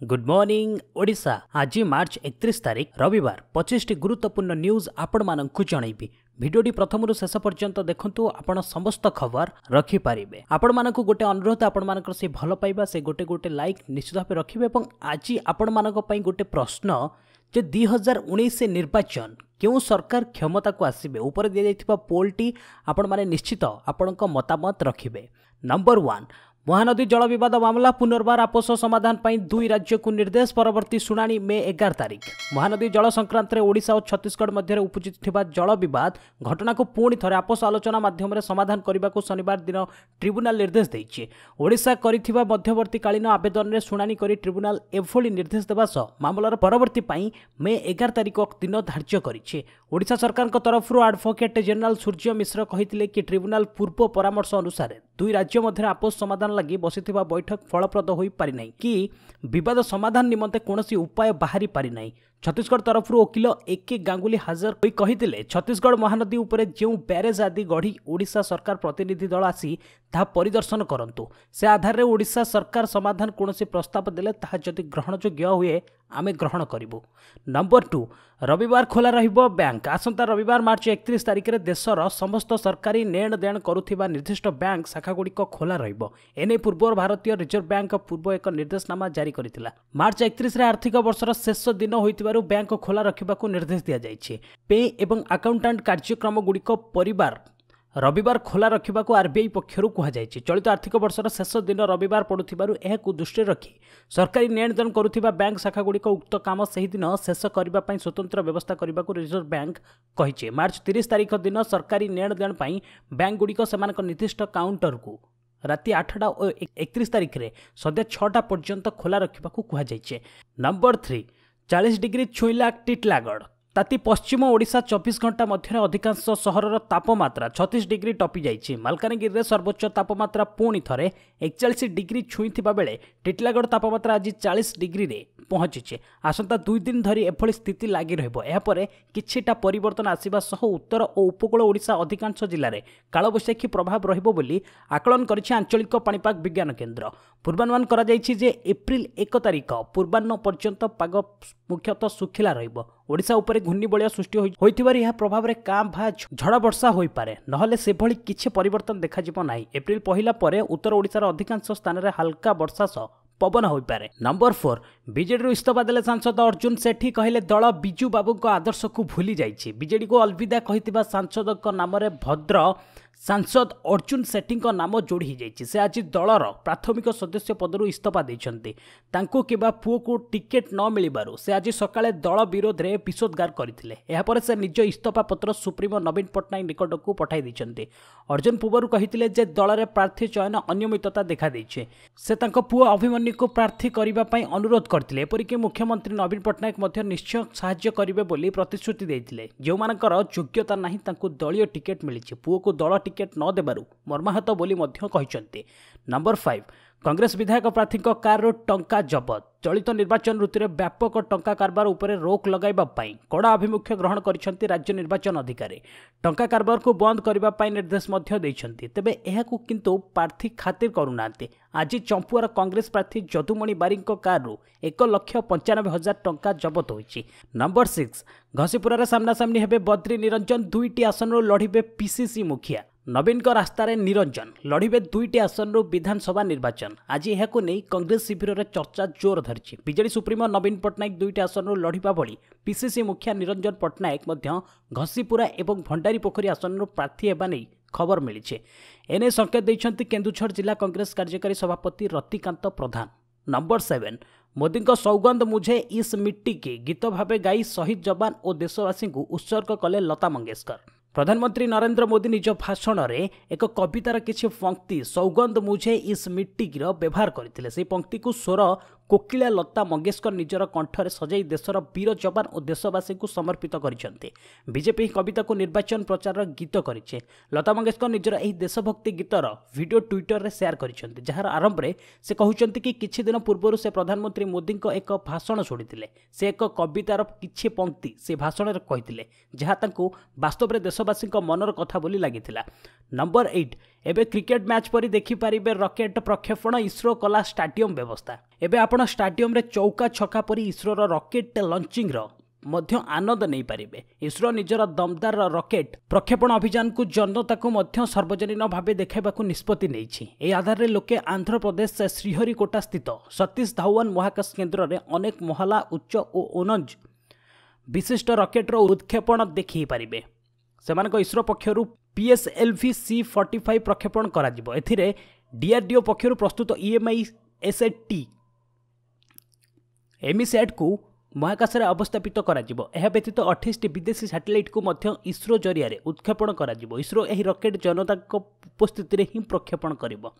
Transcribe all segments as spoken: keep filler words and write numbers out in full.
Good morning Odisha. आज मार्च एकतीस तारीख रविवार पच्चीस टी गुरुत्वपूर्ण न्यूज आपण मानकु जणाइबी। भिडियोटी प्रथम शेष पर्यंत देखंतु आपण समस्त खबर रखि पारिबे। आपण मानकु गोटे अनुरोध आपण मानकर से भल पाइबा से गोटे गोटे लाइक निश्चित भाव रखिबे। एवं आज आपण मानक पई गोटे प्रश्न जे दुई हजार उन्नीस निर्वाचन क्यों सरकार क्षमता को आसबे ऊपर दिया जाइथिबा पोलटी आपण माने निश्चित आपणक मतामत रखिबे। नंबर वन, महानदी जल विवाद मामला पुनर्बार आपस समाधान पर दुई राज्य को निर्देश। परवर्ती शुणाणी मे एगार तारीख। महानदी जल संक्रांत में ओडिशा और छत्तीसगढ़ मध्य उपजित जल विवाद घटना को पुणी थे आपस आलोचना माध्यम समाधान करने को शनिवार दिन ट्रिब्यूनाल निर्देश देइछि। ओडिशा करिथिबा मध्यवर्तीकालीन आवेदन में शुणाणी करी ट्रिब्यूनाल एभली निर्देश देवा सह मामलार परवर्ती पाई मे एगार तारीख दिन धार्य करिछि। ओडिशा सरकार तरफ एडवोकेट जनरल सूर्य मिश्र कहिथिले कि ट्रिब्यूनाल पूर्व परामर्श अनुसार दुई राज्य मध्य आपस समाधान लगी बसिथिबा बैठक फलप्रद होई पारि नै कि विवाद समाधान निमंते कोनोसी उपाय बाहरी पारि नै। छत्तीसगढ़ तरफ वकिल एके गांगुली हाजर होई कहिथिले छत्तीसगढ़ महानदी उपरे जेउ ब्यारेज आदि गढ़ी ओडिशा सरकार प्रतिनिधि दल आसी ता परिदर्शन करंतु। से आधार रे ओडिशा सरकार समाधान कोनोसी प्रस्ताव देले ताहा जदि ग्रहणयोग्य हुए आमे ग्रहण करिबु। नंबर टू, रविवार खोला रहिबो बैंक। आसंता रविवार मार्च एकतीस तारिख रे देशर समस्त सरकारी नेण देण करुथिबा निर्दिष्ट बैंक शाखागुड़िक खोला रहिबो। एने पूर्व भारतीय रिजर्व बैंक पूर्व एक निर्देशनामा जारी करिथिला। मार्च एकतीस रे आर्थिक वर्षर शेष दिन होइतिबारु बैंक खोला रखिबाकू निर्देश दिया जाइछि। पे एवं अकाउंटेंट कार्यक्रम गुड़िक परिवार रविवार खोला रखिबाकू आरबीआई पक्षरु कहा जाइछि। चलित आर्थिक वर्षर शेष दिन रविवार पड़ुथिबारु एहाकू दृष्टि रखी सरकारी नेणदेण करुथिबा बैंक शाखागुड़िक उक्त काम सही दिन शेष करबा पई स्वतंत्र व्यवस्था करबाकू रिजर्व बैंक कहिछि। मार्च तीस तारिख दिन सरकारी नेणदेण पई बैंक गुड़िक सेमानक निर्दिष्ट काउंटर को राति आठटा और एकतीस तारिख रे सद्या छटा पर्यंत खोला रखिबाकू कहा जाइछि। नंबर थ्री, चालीस डिग्री छुईला टिटलागढ़। ताती पश्चिम ओडिशा चौबीस घंटा मध्य अधिकांश सहरर तापमात्रा छत्तीस डिग्री टपी जाइछि। मालकानगिरी सर्वोच्च तापमात्रा पुणी थरे एकचालीस डिग्री छुईथिबा बेले टिटलागढ़ तापमात्रा आज चालीस डिग्री रे पहुंची। आसंता दुई दिन धरी एभली स्थिति लगी रहिबो। एहा परे किछिटा परिवर्तन आसिबा सह उत्तर और उपकूल ओडिशा अधिकांश जिल्ला रे कालबैशाखी प्रभाव रहिबो बोली आकलन करिछि आंचलिक पाणीपाग विज्ञान केन्द्र। पूर्वानुमान करा जाइछि जे एप्रिल एक तारिख पूर्वाह्न पर्यंत पाग मुख्यतः सुखिला रहिबो। ओडिशा उपरे घूर्णिबलय सृष्टि होइथिबार यह प्रभाव रे कां भा झड़ वर्षा होई पारे, नहले से भली किछि परिवर्तन देखा जिवो नाही। एप्रिल पहिला परे उत्तर ओडिशार अधिकांश स्थान रे हल्का वर्षा सह पवन हो पारे। नंबर फोर, बीजेडी इस्तफा देले सांसद अर्जुन सेठी कहले दल बिजू बाबू को आदर्श को भूली जाइछि। बीजेडी को अलविदा कहितिबा सांसद नाम रे भद्र सांसद अर्जुन सेठी नाम जोड़ी हो जाइछि। से आज दलर प्राथमिक सदस्य पदरु इस्तफा देइछन्ति। तांको किबा पुओ को टिकेट न मिलिबारु से आज सकाळे दल विरोध रे विषोद्गार करथिले। एहा परे से निज इस्तफा पत्र सुप्रीमो नवीन पट्टनायक निकट को पठाई दिछन्ति। अर्जुन पूर्व कहिथिले जे दल रे प्रार्थी चयन अनियमितता देखा देइछे। से तांको पुओ अभिमन्यु को प्रार्थी करिबा पई अनुरोध करथिले। एपरिक मुख्यमंत्री नवीन पट्टनायक मध्य निश्चय सहाय्य करिवे बोली प्रतिश्रुति देइथिले। जो मानकर योग्यता नाही तांको दलीय टिकेट मिलिछि। पुओ को दल टिकेट न देबारु मर्माहत बोली मध्य कहिसंते। नंबर फाइव, कांग्रेस विधायक प्रार्थी कार टंका जबत। चलित निर्वाचन ऋतु में व्यापक टंका कारबार उपरे रोक लगाइबा पई कड़ा अभिमुख्य ग्रहण करिसंती राज्य निर्वाचन अधिकारी। टंका कारबार को बंद करबा पई निर्देश मध्य दैछंती। तेबे एहाकू किंतु प्रार्थी खातिर करूनांती। आज चंपुआर कांग्रेस प्रार्थी जदुमणि बारिक कारु एक लक्ष पंचानबे हजार टंका जबत होइछि। नंबर सिक्स, घसीपुरा सामना सामनी हेबे बद्री निरंजन। दुईटी आसन लड़िबे पीसीसी मुखिया। नवीन को रास्तार निरंजन लड़िबे दुईटी आसन विधानसभा निर्वाचन। आज यह नहीं कांग्रेस शिविर में चर्चा जोर धरी। बीजेडी सुप्रीमो नवीन पट्टनायक दुईटी आसन लड़िबा भली पीसीसी मुखिया निरंजन पट्टनायक मध्य घसीपुरा एवं भंडारी पोखरी आसन प्रार्थी हेबा नहीं खबर मिली। एने संकेत देइछन्ति केन्दुझर जिला कांग्रेस कार्यकारी सभापति रतिकांत प्रधान। नंबर सेवेन, मोदी को सौगंध मुझे इस मिट्टी की गीत भावे गाई शहीद जवान और देशवासी को उत्सर्ग कले लता मंगेशकर। प्रधानमंत्री नरेंद्र मोदी निज भाषण में एक कवितार किछि पंक्ति सौगंध मुझे इस मिट्टी की व्यवहार करथिले। से पंक्ति को स्वर कोकिला लता मंगेशकर निजर कंठरे सजाई देशर वीर जवान और देशवासी को समर्पित करिसेंते। बीजेपी कविता को निर्वाचन प्रचार गीत करिछे। लता मंगेशकर निजर एही देशभक्ति गीतर वीडियो ट्विटर रे शेयर करिसेंते, जहार आरंभ रे से कहउचंती कि किछि दिन पूर्व से प्रधानमंत्री मोदी को एक भाषण सुनिथिले। से एक कवितार किछि पंक्ति से भाषण रे कहिथिले, जहा तांको वास्तव रे देशवासी मनर कथा बोली लागिथिला। नंबर एट, एबे क्रिकेट मैच परी देखिपारे रॉकेट प्रक्षेपण इसरो कला स्टाडियम व्यवस्था। एबे आपण स्टाडियम रे चौका छक्का परी इसरो रॉकेट लॉन्चिंग रो मध्य आनंद नहीं पारिबे। इसरो निजर दमदार रॉकेट प्रक्षेपण अभियान को जनता को मध्य सार्वजनिक भाव देखाइबाकू निष्पत्ति नेइछि। ए आधार रे लोके आंध्र प्रदेश श्रीहरिकोटा स्थित सतीश धावन महाकाश केन्द्र रे अनेक महला उच्च और ओनज विशिष्ट रॉकेट रो उत्क्षेपण देखि पारिबे। सेमानक इसरो पक्षरु पीएसएलवी सी फोर्टी फाइव प्रक्षेपण करा जिवो। एथिरे डीआरडीओ पक्षरु प्रस्तुत ईएमआई एसएटी एमिसैट को महाकाश में अवस्थापित करा जिवो। एहा व्यतीत अट्ठाईस टी विदेशी सैटेलाइट को मध्य इसरो जरिया उत्क्षेपण करा जिवो। इसरो एही रॉकेट जनता उपस्थिति रे ही प्रक्षेपण करिवो।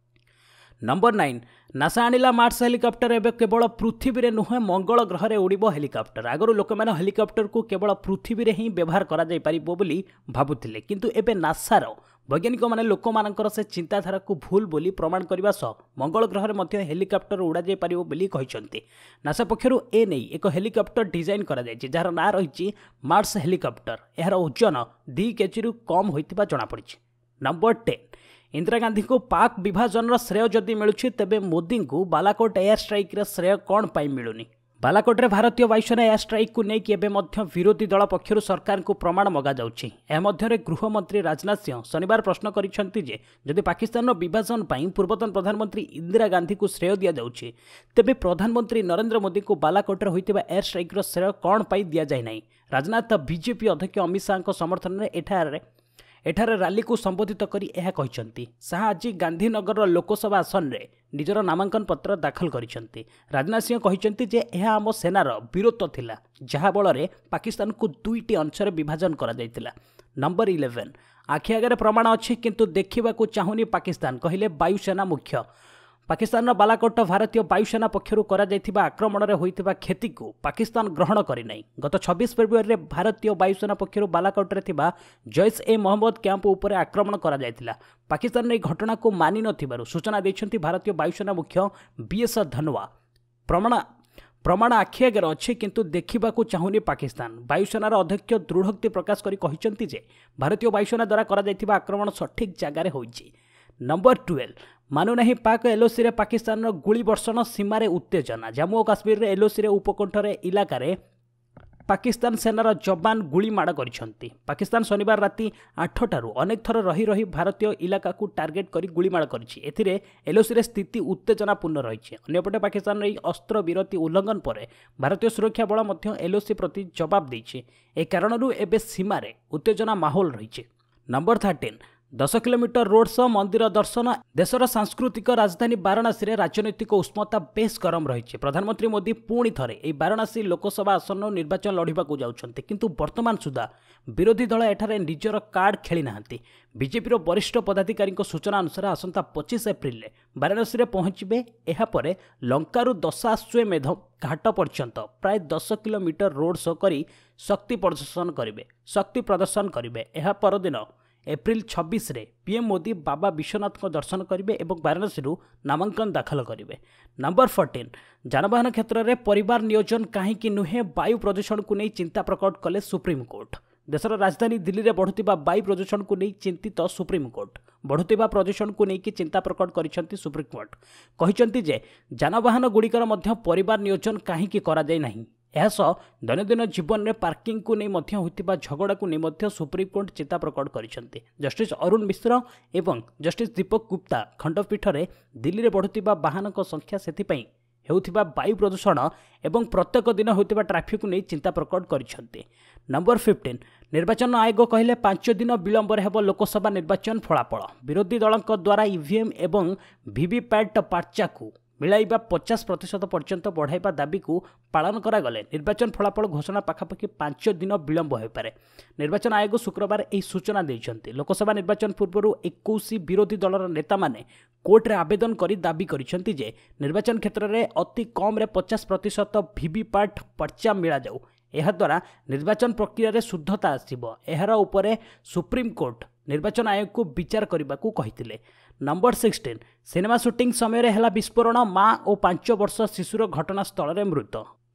नंबर नाइन नासा आनिला मार्स हेलिकॉप्टर एवं केवल पृथ्वी रे नुहे मंगल ग्रह रे उड़िबो हेलिकॉप्टर। आगरु लोक माने हेलिकॉप्टर को केवल पृथ्वी रे ही व्यवहार करा जाय पारिबो बोली भाबुथिले, किंतु एबे नासा रो वैज्ञानिक माने लोक मानकर से चिंताधारा को भूल बोली प्रमाण करबा सह मंगल ग्रह रे मध्य हेलिकॉप्टर उड़ा जाय पारिबो बोली कहिसंती। नासा पक्षरु ए नै एक हेलिकॉप्टर डिजाइन करा जायछि जार ना रहिछि मार्स हेलिकॉप्टर। एहार ओजन दो केजी रु कम होइतिबा जणा पड़िछि। नंबर टेन इंदिरा गांधी को पाक विभाजन श्रेय जदि मिलुछि तेबे मोदी को बालाकोट एयर स्ट्राइक रे श्रेय कौन पाई मिलुनी। बालाकोट रे भारतीय वायुसेना एयर स्ट्राइक को नेकी एबे मध्य विरोधी दल पक्षरु सरकार को प्रमाण मगा जाउछि। ए मध्य गृहमंत्री राजनाथ सिंह शनिवार प्रश्न करिसेंति जे जदि पाकिस्तान विभाजन पाई पूर्वतन प्रधानमंत्री इंदिरा गांधी को श्रेय दिया जाउछि तेबे प्रधानमंत्री नरेंद्र मोदी को बालाकोट रे होइतिबा एयर स्ट्राइक रो श्रेय कौन पाई दिया जाय नै। राजनाथ बीजेपी अध्यक्ष अमित शाह को समर्थन रे एठारे एठारे रैली को संबोधित करी एहा कहिसंती। शाह आज गांधीनगर लोकसभा आसन रे निजर नामांकन पत्र दाखल करिसंती। राजनाथ सिंह कहिसंती जे एहा आम सेनार वीरत्व थिला जहा बଳରେ पाकिस्तान को दुईटी अंशरे विभाजन करा जायतिला। नंबर इलेवन आखि आगे प्रमाण अच्छी किंतु देखा चाहूनी पाकिस्तान कहले वायुसेना मुख्य। पाकिस्तान बालाकोट भारतीय वायुसेना पक्षरु करा जायथिबा आक्रमण रे होइथिबा क्षति को पाकिस्तान ग्रहण करि नै। गत छब्बीस फरवरी रे भारतीय वायुसेना पक्षरु बालाकोट रे थिबा जैश ए मोहम्मद कैंप उपरे आक्रमण करा जायथिला। पाकिस्तान रे घटना को मानि नथिबारु सूचना दैछंती भारतीय वायुसेना मुख्य बीएस धनोआ। प्रमाण प्रमाण आखि आगे अच्छे किंतु देखा चाहूनी पाकिस्तान। वायुसेनार अध्यक्ष दृढ़ोक्ति प्रकाश करी कहिसंती जे भारतीय वायुसेना द्वारा करा जायथिबा आक्रमण सठिक जगार होइछि। नंबर ट्वेल्व मानुना पाक एलओसी रे पाकिस्तान गुली वर्षण सीमार उत्तेजना। जम्मू और काश्मीर रे एलओसी रे उपकंठ रे इलाका रे पाकिस्तान सेनार जवान गुली माड़ करिसंती। पाकिस्तान शनिवार राति आठटारू अनेक थर रही रही भारतीय इलाका को टार्गेट करी गुली माड़ करिछि। एथिरे एलओसी रे स्थिति उत्तेजनापूर्ण रहिछि। अन्यपटे पाकिस्तान रे अस्त्र विरति उल्लंघन पर भारतीय सुरक्षा बल मध्य एलओसी प्रति जवाब दैछि। ए कारणरू एबे सीमा रे उत्तेजना माहौल रहिछि। नंबर थर्टीन दस किलोमीटर रोड शो मंदिर दर्शन। देशर सांस्कृतिक राजधानी वाराणसी रे राजनैतिक उष्मता बेस गरम रही। प्रधानमंत्री मोदी पुणी थरे ए वाराणसी लोकसभा आसन निर्वाचन लड़ाकू जाउछन्ते किंतु वर्तमान सुधा विरोधी दल एठारे निजर कार्ड खेली नाहंती। बीजेपी रो वरिष्ठ पदाधिकारी सूचना अनुसार आसंता पच्चीस एप्रिल रे वाराणसी रे पहुंचबे। एहा परे लंकारु दशाश्वमेध घाट पर्यंत प्राय दस किलोमीटर रोड शो करी शक्ति प्रदर्शन करिवे शक्ति प्रदर्शन करिवे। एहा परदिन एप्रिल छब्बीस रे पीएम मोदी बाबा विश्वनाथ को दर्शन करेंगे और वाराणसी नामांकन दाखल करेंगे। नंबर फोर्टीन जानवाहन क्षेत्र में परिवार नियोजन कहीं नुहे वायु प्रदूषण को नहीं चिंता प्रकट कले सुप्रीमकोर्ट। देशर राजधानी दिल्ली में बढ़ुतिबा वायु प्रदूषण को नहीं चिंतित सुप्रीमकोर्ट। बढ़ुतिबा प्रदूषण को नहीं चिंता प्रकट करिसेंती सुप्रीमकोर्ट। कहिसेंती जे जानवाहन गुड़िकर मध्य परिवार नियोजन कहीं करा जाय नाही। एहासह दैनंदिन जीवन में पार्किंग को नहीं मध्य होतिबा झगड़ा को नहीं मध्य सुप्रीमकोर्ट चिंता प्रकट करिसेंती। जस्टिस अरुण मिश्र एवं जस्टिस दीपक गुप्ता खंडपीठ रे दिल्ली में बढ़ुतिबा वाहन संख्या सेथिपई हेउथिबा वायु प्रदूषण एवं प्रत्येक दिन होतिबा ट्रैफिक को नहीं चिंता प्रकट करिसेंती। नंबर फिफ्टीन निर्वाचन आयोग कहले पांच दिन विलंब हेब लोकसभा निर्वाचन फलाफल। विरोधी दल द्वारा ईवीएम एवं वीवीपैट पर्चा को मिलाइबा पचास प्रतिशत पर्यंत बढ़ाइबा दाबी को पालन करागले निर्वाचन फलाफल घोषणा पाखापाखि पांच दिन विलंब हो पारे। निर्वाचन आयोग शुक्रवार यह सूचना देइछन्ति। लोकसभा निर्वाचन पूर्व इक्कीस विरोधी दलर नेता माने कोर्ट रे आवेदन करी दाबी करिसेंति जे निर्वाचन क्षेत्र में अति कम रे पचास प्रतिशत वीवीपैट पर्चा मिला जाऊ। एहा द्वारा निर्वाचन प्रक्रिया रे शुद्धता आसिबो। एहार उपरे सुप्रीम कोर्ट निर्वाचन आयोग को विचार करने कही। नंबर सिक्सटीन सिनेमा सुटिंग समय हेला विस्फोरण माँ और पांच वर्ष शिशुर घटनास्थल में मृत।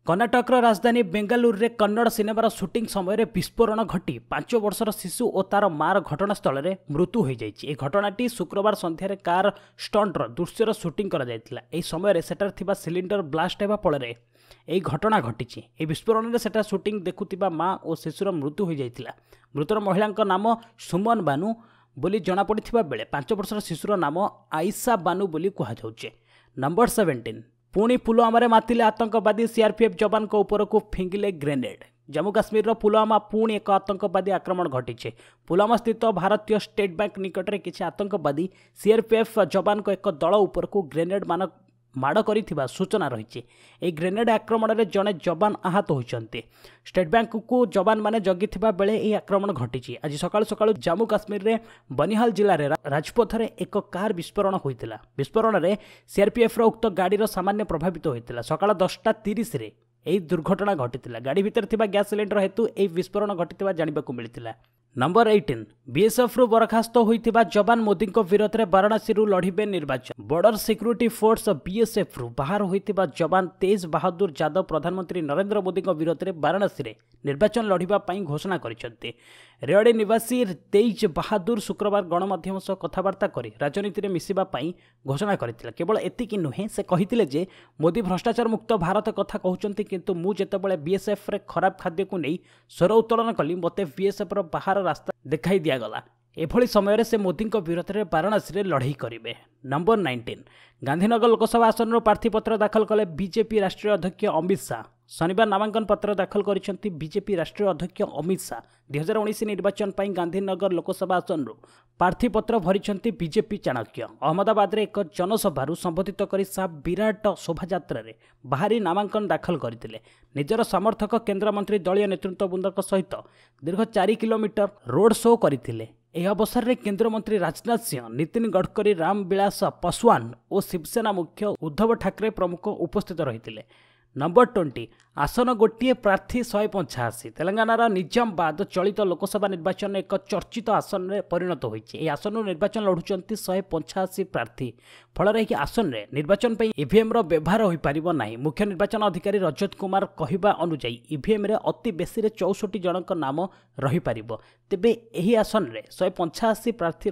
कर्णाटकर राजधानी बेंगालुरु रे कन्नड़ सिनेमार सुटिंग समय विस्फोरण घटी पांच वर्षर शिशु और तार मार घटनास्थल में मृत्यु हो जाएगी। यह घटनाटी शुक्रवार संध्यार कार स्टंटर दृश्यर सुटिंग कर समय सेठार थिबा सिलिंडर ब्लास्ट होगा फल यही घटना घटी। यह विस्फोरण में सेटा सुटिंग देखुवा माँ और शिशुर मृत्यु हो जाता। मृतर महिला नाम सुमन बानु बोली जनापड़ा बेले पांच वर्षर शिशुर नाम आयशा बानु बोली कहुचे। नंबर सेवेन्टीन पुणी पुलवामा मातिले आतंकवादी सीआरपीएफ जवान को उपरकू फिंगिले ग्रेनेड। जम्मू काश्मीर पुलवामा पुणी एक आतंकवादी आक्रमण घटी। पुलवामा स्थित भारतीय स्टेट बैंक निकट में किसी आतंकवादी सीआरपीएफ जवान को एक दल उपरकू ग्रेनेड मान माड़ कर सूचना रही। एक ग्रेनेड आक्रमण में जड़े जवान आहत होती। स्टेट बैंक को जवान मैंने जगी बेले यह आक्रमण घटी। आज सकाळु सकाळु जम्मू काश्मीर रे बनिहाल जिले में राजपथ में एक कार विस्फोरण होता। विस्फोरण में सीआरपीएफ उक्त गाड़ीर सामान्य प्रभावित होता। सकाळ दसटा तीस यही दुर्घटना घटी। गाड़ी भितर थिबा गैस सिलिंडर हेतु यह विस्फोरण घटी जानवाक मिलता। नंबर एटीन बीएसएफ रु बरखास्त होइथिबा जवान मोदी विरोध में वाराणसी लड़िबे निर्वाचन। बॉर्डर सिक्यूरिटी फोर्स बीएसएफ रु बाहर होइथिबा जवान तेज बहादुर यादव प्रधानमंत्री नरेंद्र मोदी विरोध में वाराणसी में निर्वाचन लड़िबा पई घोषणा करिसेंते। रेवाड़ी निवासी तेज बहादुर शुक्रवार गणमाध्यम सह कथबार्ता कर राजनीति में मिसिबा पई घोषणा करथिला। केवल एतिकी नुहे से कहिथिले जे मोदी भ्रष्टाचार मुक्त भारत कथा कहउचंती, किंतु मु जेतेबेले बीएसएफ रे खराब खाद्य को नहीं स्वर उत्तोलन कली मते बीएसएफ रो बाहर रास्ता देखाई दिगला। एभली समय से मोदी विरोध में वाराणसी में लड़ाई करेंगे। नंबर नाइंटीन गांधीनगर लोकसभा आसन प्रार्थीपत्र दाखल कले बीजेपी राष्ट्रीय अध्यक्ष अमित शाह। शनिवार नामांकन पत्र दाखल करिसेंती बीजेपी राष्ट्रीय अध्यक्ष अमित शाह। दुई हजार उन्नीस निर्वाचन पर गांधीनगर लोकसभा आसन प्रार्थीपत्र भरिसेंती बीजेपी चाणक्य। अहमदाबाद रे एक जनसभा संबोधित कर शाह विराट शोभायात्रा बाहरी नामांकन दाखल करते। निजर समर्थक केन्द्रमंत्री दलीय नेतृत्ववृंद सहित दीर्घ चार किलोमीटर रोड शो करते। यह अवसर में केन्द्रमंत्री राजनाथ सिंह, नितिन गडकरी, रामविलास पासवान और शिवसेना मुख्य उद्धव ठाकरे प्रमुख उपस्थित रही। नंबर ट्वेंटी आसन गोटे प्रार्थी शहे पंचाशी। तेलंगानार निजामाबाद चलित लोकसभा निर्वाचन एक चर्चित आसन में परिणत होती। आसन निर्वाचन लड़ुंट शहे पंचाशी प्रार्थी। फल आसन में निर्वाचन पर ईवीएम व्यवहार हो पार ना। मुख्य निर्वाचन अधिकारी रजत कुमार कहवा अनुଯାयी ईवीएम अति बेसी चौसठ जन नाम रहीपर। तेबे यही आसन में शहे पंचाशी प्रार्थी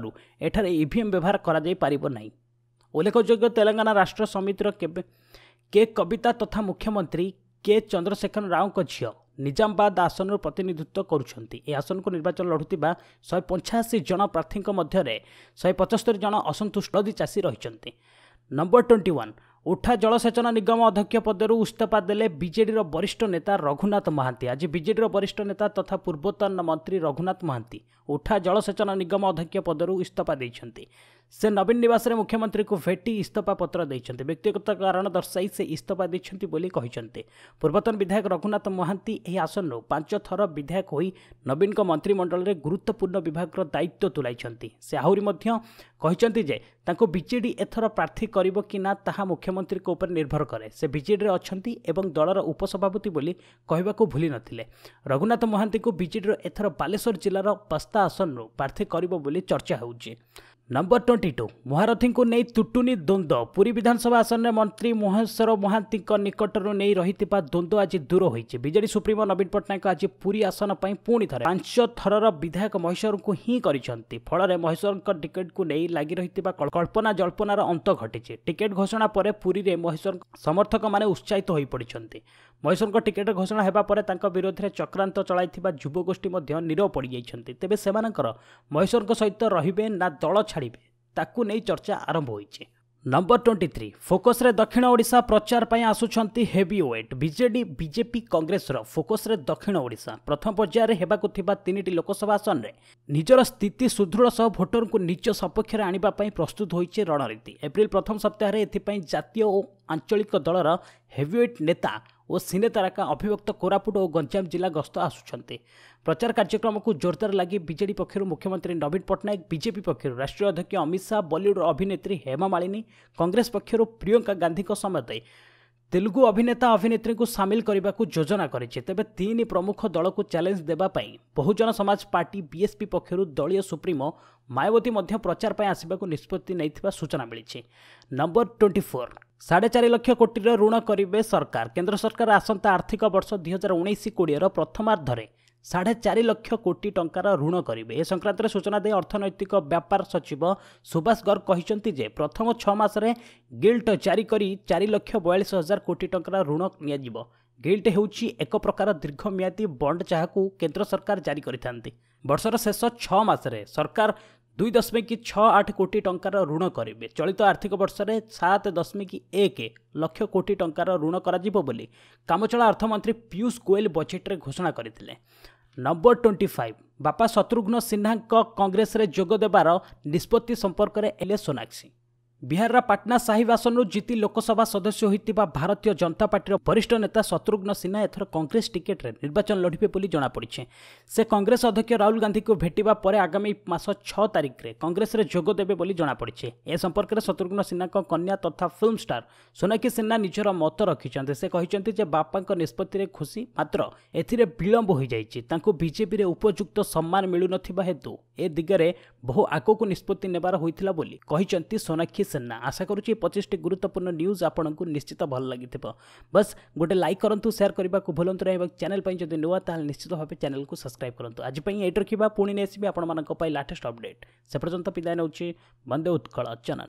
रही ईवीएम व्यवहार कर। उल्लेखयोग्य तेलंगाना राष्ट्र समितिर केबे के कविता तथा मुख्यमंत्री के चंद्रशेखर राव झील निजामाबाद आसन प्रतिनिधित्व करुछंती। आसन को निर्वाचन लड़ुवा शहे पंचाशी जन प्रार्थी मध्य शहे पचहत्तर जन असंतुष्ट चाषी रही। नंबर ट्वेंटी वन उठा जलसेचन निगम अध्यक्ष पदरू इस्तीफा देले बीजेडी वरिष्ठ नेता रघुनाथ महांती। आज बीजेडी वरिष्ठ नेता तथा पूर्वतन मंत्री रघुनाथ महांती उठा जलसेचन निगम अध्यक्ष पदरू इस्तीफा देइछंती। से नवीन निवास रे मुख्यमंत्री को भेटी इस्तीफा पत्र देइछंती। व्यक्तिगत कारण दर्शाई से इस्तीफा देइछंती बोली कहिछंती। पूर्वतन विधायक रघुनाथ महांती एही आसन पांच थर विधायक होई नवीन को मंत्रिमंडल रे गुरुत्वपूर्ण विभाग दायित्व तुलाइछंती। से आहुरी मध्य कहिछंती जे तांको बीजेडी एथर प्रार्थी करिवो कि ना ताहा मुख्यमंत्री को ऊपर निर्भर करे। से बीजेडी रे अछंती एवं दलर उपसभापति बोली कहबाको भूली नथिले। रघुनाथ महांती को बीजेडी रो एथर बालेश्वर जिल्लार पस्ता आसन प्रार्थी करिवो बोली चर्चा होउची। नंबर ट्वेंटी टू महारथी को नहीं तुटुनी द्वंद्व। पुरी विधानसभा आसन में मंत्री महेश्वर महांती निकटर नहीं रही द्वंद्व आज दूर होती। बीजेडी सुप्रीमो नवीन पट्टनायक आज पुरी आसन पर पुणी थे पांच थरर विधायक महेश्वर को ही करछंती। फल महेश्वर टिकेट को नहीं लगी रही कल्पना जल्पनार अंत घटी। टिकेट घोषणा पर पुरी में महेश्वर समर्थक माने उत्साहित हो पड़ती। महेश्वर टिकेट घोषणा होगा पर विरोध में चक्रांत चलाई युवगोष्ठी नीरव पड़ जाइछंती। तेबे सेमानकर महेश्वर सहित रहिबे ना दल छाड़िबे ताकू नहीं चर्चा आरंभ होइछे। नंबर ट्वेंटी थ्री फोकस रे दक्षिण ओडिशा प्रचार पई आसुछंती heavy weight. BJD BJP Congress रो फोकस रे दक्षिण ओडिशा प्रथम पर्याय रे हेबाकु थिबा तीनिटी लोकसभा आसन रे निजर स्थिति सुदृढ़ सह भोटर को निज सपक्ष रे आनिबा पई प्रस्तुत होइछे रणनीति। एप्रिल प्रथम सप्ताह रे एथिपई जातीय और आंचलिक दलर हेवीवेट नेता और सिने तारका अभिभक्त कोरापुट और गंजाम जिला गस्त आसुछंती। प्रचार कार्यक्रम को जोरदार लगी बीजेडी पक्षर मुख्यमंत्री नवीन पट्टनायक, बीजेपी पक्षर राष्ट्रीय अध्यक्ष अमित शाह, बॉलीवुड अभिनेत्री हेमा मालिनी, कांग्रेस पक्षर प्रियंका गांधी समेत तेलुगु अभिनेता अभिनेत्री को सामिल करने को योजना करिछि। तेबे तीन प्रमुख दल को चैलेंज देबा पई बहुजन समाज पार्टी बीएसपी पक्षर दलीय सुप्रीमो मायावती मध्य प्रचार पई आसिबा को निष्पत्ति नैथिबा सूचना मिली। नंबर ट्वेंटी फोर साढ़े चार लक्ष कोटी ऋण करेंगे सरकार। केंद्र सरकार आसंता आर्थिक वर्ष दुई हजार उन्नीस कोड़े प्रथमार्धरे साढ़े चार लक्ष कोटी टंकार ऋण करेंगे। ए संक्रांत में सूचना दे अर्थनैतिक व्यापार सचिव सुभाष गर्ग कहते जे प्रथम छह मासरे गिल्ट जारी करी चार लक्ष बयालीस हजार कोटी टंकार ऋण नियाजिब। गिल्ट हेउछि एक प्रकार दीर्घम्यादी बंड जहां केंद्र सरकार जारी करिथांती। वर्षर शेष छह मासरे सरकार दुई दशमिक छः आठ कोटी टंकार ऋण करेंगे। चलित आर्थिक वर्ष में सात दशमिक एक लक्ष कोटी टंकार ऋण करा बोली कामचला अर्थमंत्री पीयूष गोयल बजेट रे घोषणा करथिले। नंबर ट्वेंटी फाइव बापा शत्रुघ्न सिन्हा कांग्रेस रे जोग देबार निष्पत्ति संपर्क में एले सोनाक्षी। बिहार पाटना साहिब आसन जीति लोकसभा सदस्य होइतिबा भारतीय जनता पार्टी वरिष्ठ नेता शत्रुघ्न सिन्हा एथर कांग्रेस टिकेट रे निर्वाचन लड़िबे बोली जना पड़िछे। से कांग्रेस अध्यक्ष राहुल गांधी को भेटिबा परे आगामी मास छह तारिख रे कांग्रेस रे जोग देबे बोली जना पड़िछे। ए संपर्क में शत्रुघ्न सिन्हा को कन्या तथा फिल्म स्टार सोनाक्षी सिन्हा निजर मत रखिछन्ते। से कहिछन्ते जे बापा निष्पत्ति रे खुशी, मात्र एथिरे विलंब हो जाइछि। तांको बीजेपी रे उपयुक्त सम्मान मिलु नथिबा हेतु ए दिगरे बहु आगको निष्पत्ति नेबार होइथिला बोली कहिछन्ती सोनाक्षी सिन्हा। आशा करुच्ची पच्चीस टी गुरुत्वपूर्ण न्यूज आपको निश्चित भल लगी। बस गोटे लाइक करूँ, शेयर करने को भूलु ना। चैनल पर जब नुआ ताल निश्चित भाव चैनल को सब्सक्राइब करूँ। आज ये रखा पुणी नहीं आसबि आपण लाटेस्ट अपडेट। से पर्यंत विदाय नौछि। वंदे उत्कल चैनल।